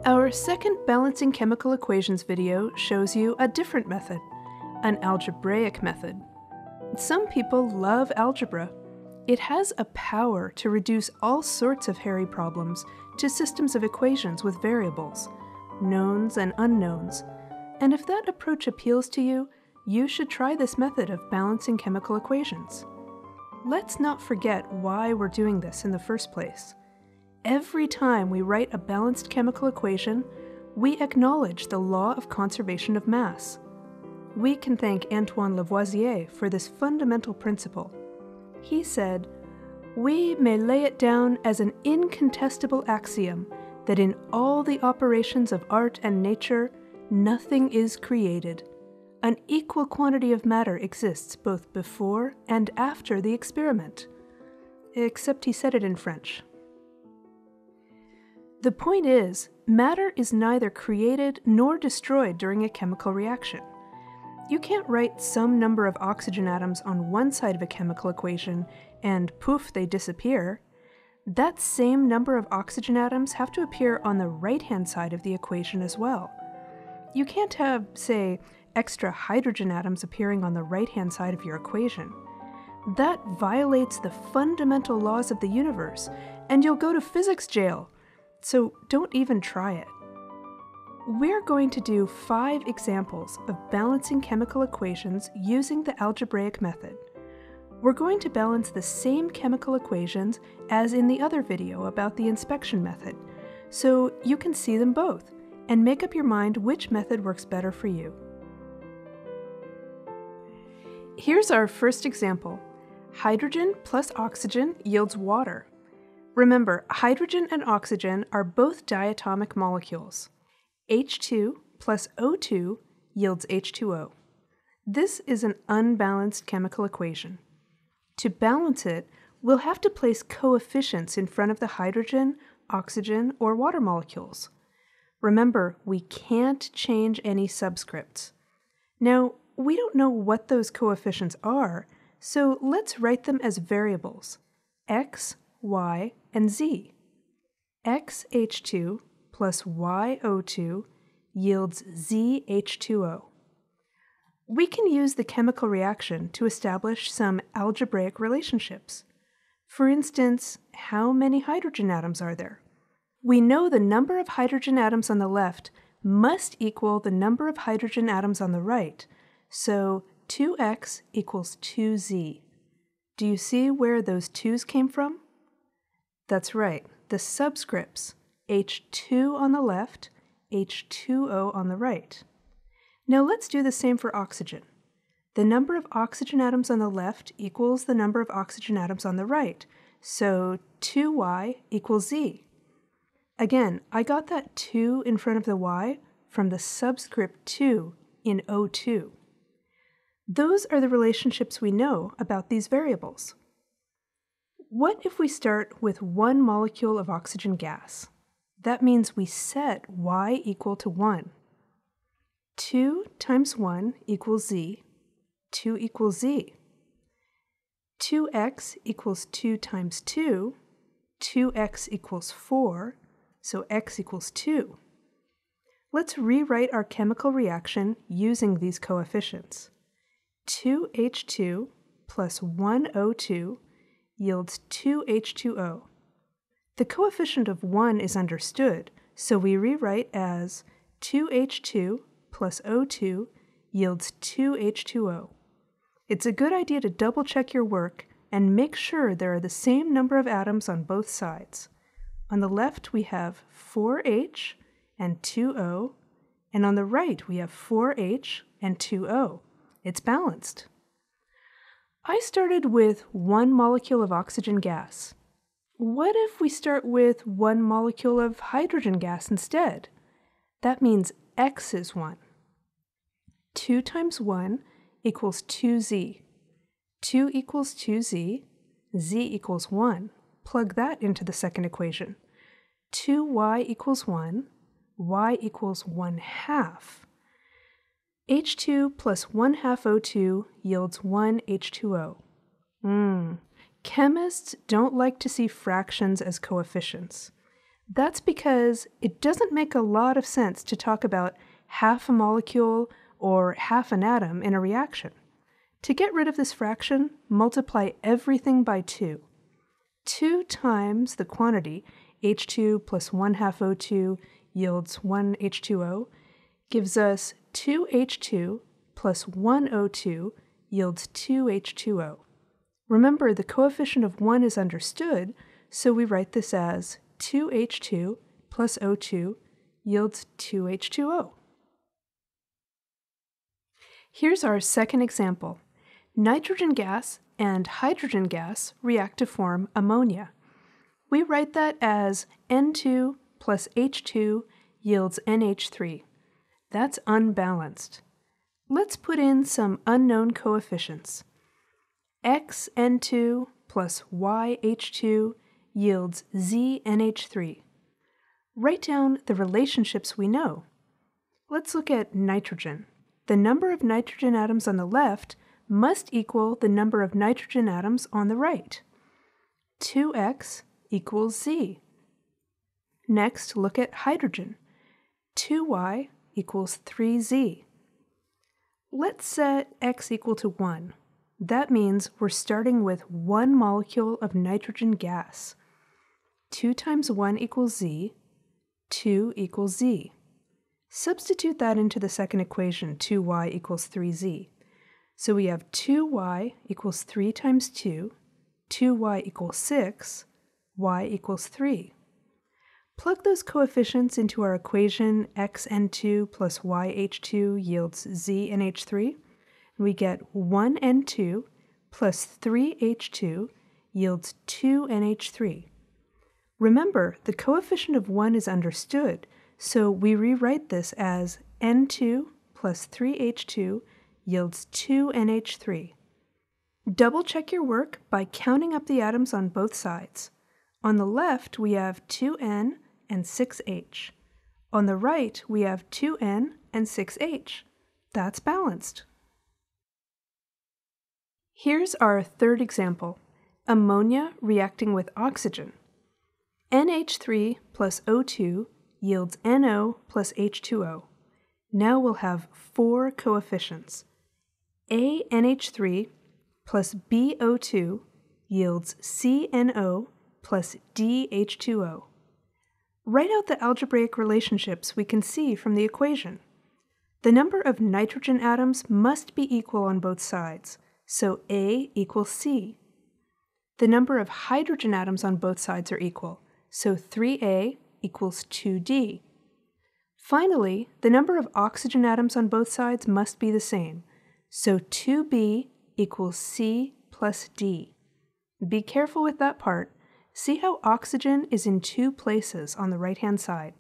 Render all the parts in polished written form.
Our second balancing chemical equations video shows you a different method, an algebraic method. Some people love algebra. It has a power to reduce all sorts of hairy problems to systems of equations with variables, knowns and unknowns. And if that approach appeals to you, you should try this method of balancing chemical equations. Let's not forget why we're doing this in the first place. Every time we write a balanced chemical equation, we acknowledge the law of conservation of mass. We can thank Antoine Lavoisier for this fundamental principle. He said, "We may lay it down as an incontestable axiom that in all the operations of art and nature, nothing is created. An equal quantity of matter exists both before and after the experiment." Except he said it in French. The point is, matter is neither created nor destroyed during a chemical reaction. You can't write some number of oxygen atoms on one side of a chemical equation and poof, they disappear. That same number of oxygen atoms have to appear on the right-hand side of the equation as well. You can't have, say, extra hydrogen atoms appearing on the right-hand side of your equation. That violates the fundamental laws of the universe, and you'll go to physics jail. So don't even try it. We're going to do 5 examples of balancing chemical equations using the algebraic method. We're going to balance the same chemical equations as in the other video about the inspection method, so you can see them both and make up your mind which method works better for you. Here's our first example. Hydrogen plus oxygen yields water. Remember, hydrogen and oxygen are both diatomic molecules. H2 plus O2 yields H2O. This is an unbalanced chemical equation. To balance it, we'll have to place coefficients in front of the hydrogen, oxygen, or water molecules. Remember, we can't change any subscripts. Now, we don't know what those coefficients are, so let's write them as variables, x, y, and z. XH2 plus YO2 yields ZH2O. We can use the chemical reaction to establish some algebraic relationships. For instance, how many hydrogen atoms are there? We know the number of hydrogen atoms on the left must equal the number of hydrogen atoms on the right, so 2x equals 2z. Do you see where those 2's came from? That's right, the subscripts, H2 on the left, H2O on the right. Now let's do the same for oxygen. The number of oxygen atoms on the left equals the number of oxygen atoms on the right, so 2y equals z. Again, I got that 2 in front of the y from the subscript 2 in O2. Those are the relationships we know about these variables. What if we start with one molecule of oxygen gas? That means we set y equal to 1. 2 times 1 equals z. 2 equals z. 2x equals 2 times 2. 2x equals 4, so x equals 2. Let's rewrite our chemical reaction using these coefficients. 2H2 plus 1O2 yields 2H2O. The coefficient of 1 is understood, so we rewrite as 2H2 plus O2 yields 2H2O. It's a good idea to double-check your work and make sure there are the same number of atoms on both sides. On the left we have 4H and 2O, and on the right we have 4H and 2O. It's balanced. I started with one molecule of oxygen gas. What if we start with one molecule of hydrogen gas instead? That means x is 1. 2 times 1 equals 2z. 2 equals 2z, z equals 1. Plug that into the second equation. 2y equals 1, y equals 1/2. H2 plus 1/2 O2 yields 1 H2O. Chemists don't like to see fractions as coefficients. That's because it doesn't make a lot of sense to talk about half a molecule or half an atom in a reaction. To get rid of this fraction, multiply everything by 2. 2 times the quantity, H2 plus 1 half O2 yields 1 H2O, gives us 2 H2 plus 1 O2 yields 2 H2O. Remember, the coefficient of 1 is understood, so we write this as 2H2 plus O2 yields 2H2O. Here's our second example. Nitrogen gas and hydrogen gas react to form ammonia. We write that as N2 plus H2 yields NH3. That's unbalanced. Let's put in some unknown coefficients. XN2 plus YH2 yields ZNH3. Write down the relationships we know. Let's look at nitrogen. The number of nitrogen atoms on the left must equal the number of nitrogen atoms on the right. 2x equals Z. Next, look at hydrogen. 2y equals 3z. Let's set x equal to 1. That means we're starting with 1 molecule of nitrogen gas. 2 times 1 equals z, 2 equals z. Substitute that into the second equation, 2y equals 3z. So we have 2y equals 3 times 2, 2y equals 6, y equals 3. Plug those coefficients into our equation xn2 plus yh2 yields znh3, and we get 1n2 plus 3h2 yields 2nh3. Remember, the coefficient of 1 is understood, so we rewrite this as n2 plus 3h2 yields 2nh3. Double check your work by counting up the atoms on both sides. On the left, we have 2n and 6h. On the right, we have 2n and 6h. That's balanced. Here's our third example, ammonia reacting with oxygen. NH3 plus O2 yields NO plus H2O. Now we'll have 4 coefficients. ANH3 plus BO2 yields CNO plus DH2O. Write out the algebraic relationships we can see from the equation. The number of nitrogen atoms must be equal on both sides, so A equals C. The number of hydrogen atoms on both sides are equal, so 3A equals 2D. Finally, the number of oxygen atoms on both sides must be the same, so 2B equals C plus D. Be careful with that part. See how oxygen is in 2 places on the right-hand side.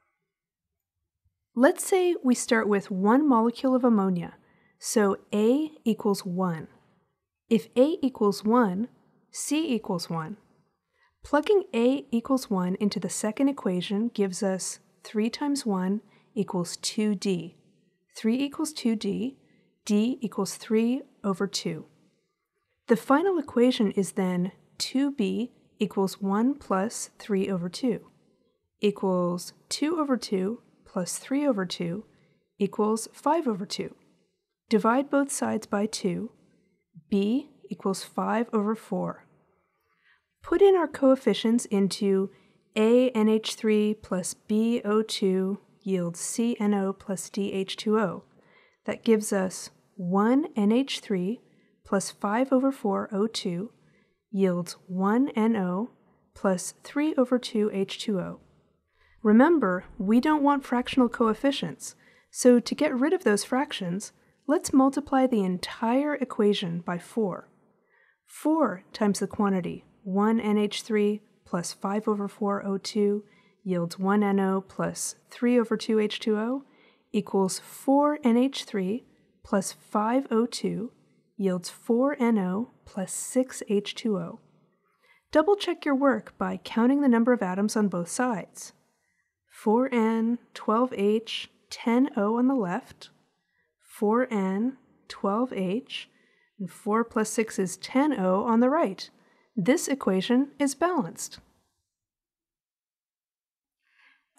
Let's say we start with 1 molecule of ammonia, so A equals 1. If A equals 1, C equals 1. Plugging A equals 1 into the second equation gives us 3 times 1 equals 2D. 3 equals 2D, D equals 3 over 2. The final equation is then 2B equals 1 plus 3 over 2, equals 2 over 2 plus 3 over 2 equals 5 over 2. Divide both sides by 2. B equals 5 over 4. Put in our coefficients into ANH3 plus BO2 yields CNO plus DH2O. That gives us 1 NH3 plus 5 over 4 O2 yields 1 NO plus 3 over 2 H2O. Remember, we don't want fractional coefficients, so to get rid of those fractions, let's multiply the entire equation by 4. 4 times the quantity 1 NH3 plus 5 over 4 O2 yields 1 NO plus 3 over 2 H2O equals 4 NH3 plus 5 O2 yields 4 NO plus 6 H2O. Double check your work by counting the number of atoms on both sides. 4N, 12H, 10O on the left, 4N, 12H, and 4 plus 6 is 10O on the right. This equation is balanced.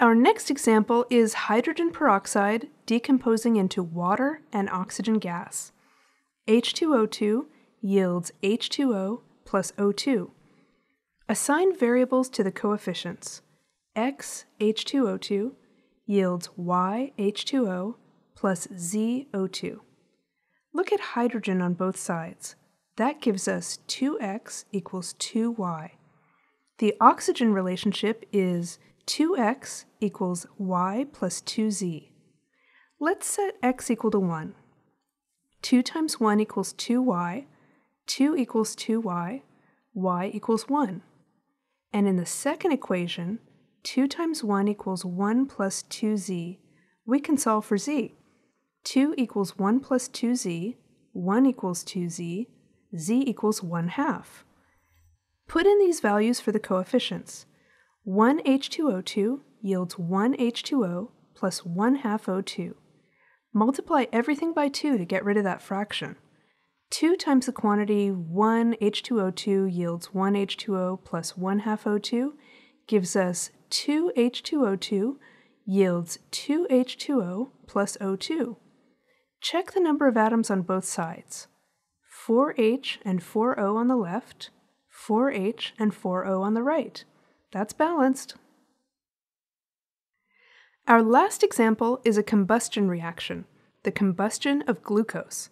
Our next example is hydrogen peroxide decomposing into water and oxygen gas. H2O2 yields H2O plus O2. Assign variables to the coefficients. X H2O2 yields Y H2O plus Z O2. Look at hydrogen on both sides. That gives us 2x equals 2y. The oxygen relationship is 2x equals y plus 2z. Let's set x equal to 1. 2 times 1 equals 2y, 2 equals 2y, y equals 1. And in the second equation, 2 times 1 equals 1 plus 2z. We can solve for z. 2 equals 1 plus 2z, 1 equals 2z, z equals 1/2. Put in these values for the coefficients. 1 H2O2 yields 1 H2O plus 1/2 O2. Multiply everything by 2 to get rid of that fraction. 2 times the quantity 1 H2O2 yields 1 H2O plus 1/2 O2 gives us 2 H2O2 yields 2 H2O plus O2. Check the number of atoms on both sides. 4H and 4O on the left, 4H and 4O on the right. That's balanced. Our last example is a combustion reaction, the combustion of glucose.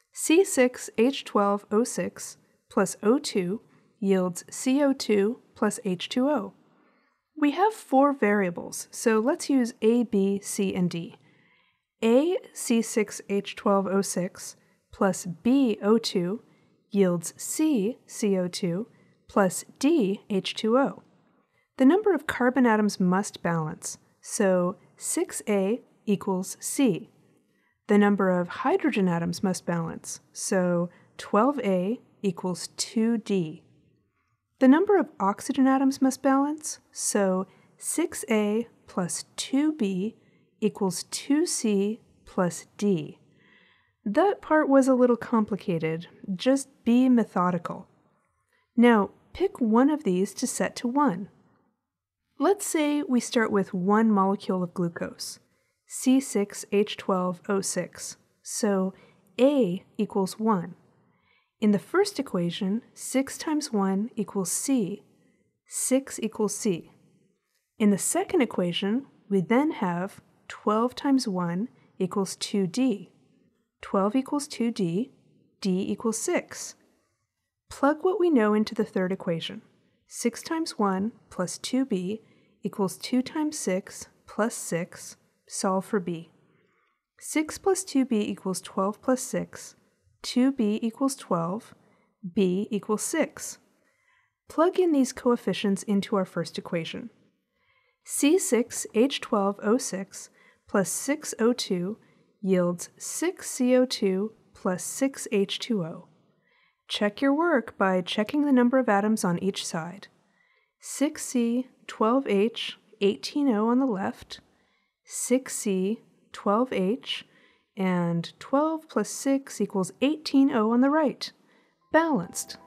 C6H12O6 plus O2 yields CO2 plus H2O. We have 4 variables, so let's use A, B, C, and D. A C6H12O6 plus B O2 yields C CO2 plus D H2O. The number of carbon atoms must balance, so 6A equals C. The number of hydrogen atoms must balance, so 12A equals 2D. The number of oxygen atoms must balance, so 6A plus 2B equals 2C plus D. That part was a little complicated. Just be methodical. Now, pick one of these to set to 1. Let's say we start with 1 molecule of glucose, C6H12O6, so A equals 1. In the first equation, 6 times 1 equals C. 6 equals C. In the second equation, we then have 12 times 1 equals 2D. 12 equals 2D, D equals 6. Plug what we know into the third equation. 6 times 1 plus 2B equals 2 times 6 plus 6. Solve for B. 6 plus 2B equals 12 plus 6. 2B equals 12. B equals 6. Plug in these coefficients into our first equation. C6H12O6 plus 6O2 yields 6CO2 plus 6H2O. Check your work by checking the number of atoms on each side. 6C, 12H, 18O on the left, 6C, 12H, and 12 plus 6 equals 18O on the right. Balanced.